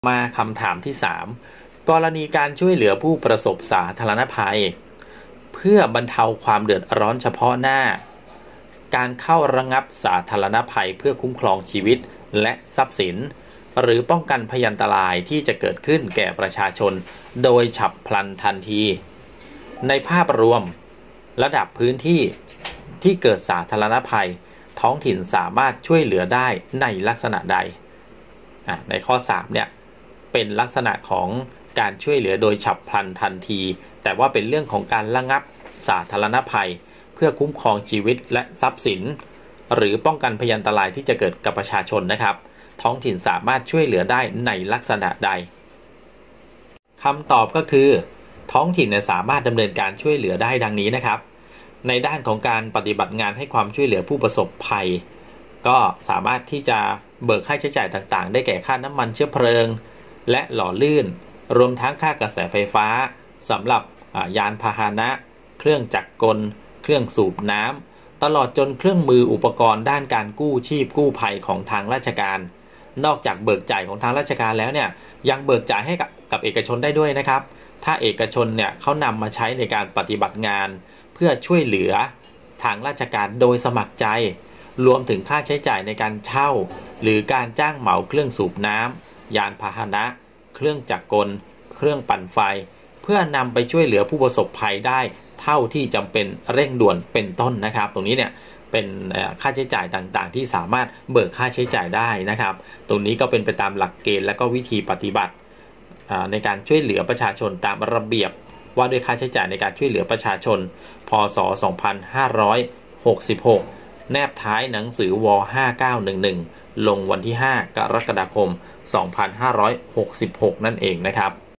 มาคำถามที่ 3กรณีการช่วยเหลือผู้ประสบสาธารณภัยเพื่อบรรเทาความเดือดร้อนเฉพาะหน้าการเข้าระงับสาธารณภัยเพื่อคุ้มครองชีวิตและทรัพย์สินหรือป้องกันพยันตรายที่จะเกิดขึ้นแก่ประชาชนโดยฉับพลันทันทีในภาพรวมระดับพื้นที่ที่เกิดสาธารณภัยท้องถิ่นสามารถช่วยเหลือได้ในลักษณะใดในข้อ 3เนี่ยเป็นลักษณะของการช่วยเหลือโดยฉับพลันทันทีแต่ว่าเป็นเรื่องของการระงับสาธารณภัยเพื่อคุ้มครองชีวิตและทรัพย์สินหรือป้องกันพยันตรายที่จะเกิดกับประชาชนนะครับท้องถิ่นสามารถช่วยเหลือได้ในลักษณะใดคำตอบก็คือท้องถิ่นสามารถดำเนินการช่วยเหลือได้ดังนี้นะครับในด้านของการปฏิบัติงานให้ความช่วยเหลือผู้ประสบภัยก็สามารถที่จะเบิกค่าใช้จ่ายต่างๆได้แก่ค่าน้ำมันเชื้อเพลิงและหล่อลื่นรวมทั้งค่ากระแสไฟฟ้าสำหรับยานพาหนะเครื่องจักรกลเครื่องสูบน้ำตลอดจนเครื่องมืออุปกรณ์ด้านการกู้ชีพกู้ภัยของทางราชการนอกจากเบิกจ่ายของทางราชการแล้วเนี่ยยังเบิกจ่ายให้กับเอกชนได้ด้วยนะครับถ้าเอกชนเนี่ยเขานำมาใช้ในการปฏิบัติงานเพื่อช่วยเหลือทางราชการโดยสมัครใจรวมถึงค่าใช้จ่ายในการเช่าหรือการจ้างเหมาเครื่องสูบน้ำยานพาหนะเครื่องจักรกลเครื่องปั่นไฟเพื่อนำไปช่วยเหลือผู้ประสบภัยได้เท่าที่จำเป็นเร่งด่วนเป็นต้นนะครับตรงนี้เนี่ยเป็นค่าใช้จ่ายต่างๆที่สามารถเบิกค่าใช้จ่ายได้นะครับตรงนี้ก็เป็นไปตามหลักเกณฑ์และก็วิธีปฏิบัติในการช่วยเหลือประชาชนตามระเบียบว่าด้วยค่าใช้จ่ายในการช่วยเหลือประชาชนพ.ศ. 2566แนบท้ายหนังสือว5911ลงวันที่5กรกฎาคม2566นั่นเองนะครับ